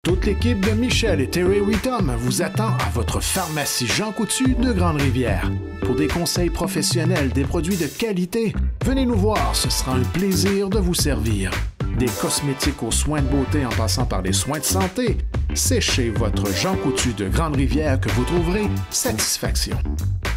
Toute l'équipe de Michel et Terry Whittom vous attend à votre pharmacie Jean Coutu de Grande-Rivière. Pour des conseils professionnels, des produits de qualité, venez nous voir, ce sera un plaisir de vous servir. Des cosmétiques aux soins de beauté en passant par les soins de santé, c'est chez votre Jean Coutu de Grande-Rivière que vous trouverez satisfaction.